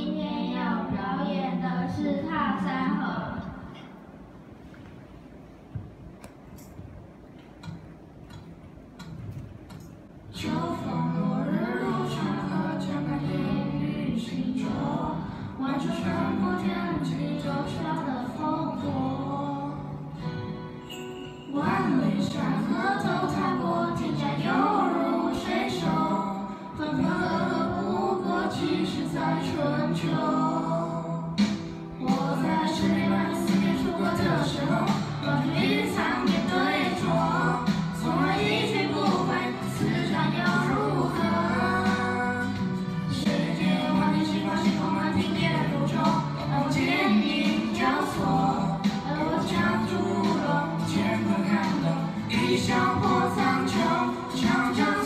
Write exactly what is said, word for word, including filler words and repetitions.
今天要表演的是踏山河。秋风落日入长河，江南烟雨行舟，万重山坡间起九霄的烽火。万里山河都踏过，天下犹如水手，分分合合不过几世在春秋。我在十里外思念出国的时候，老君隐藏面对坐，从来一去不回，此战又如何？世界万里星光，星空满天也如舟，而我剑影交错，而我将屠龙，乾坤撼动，一笑破苍穹，长江。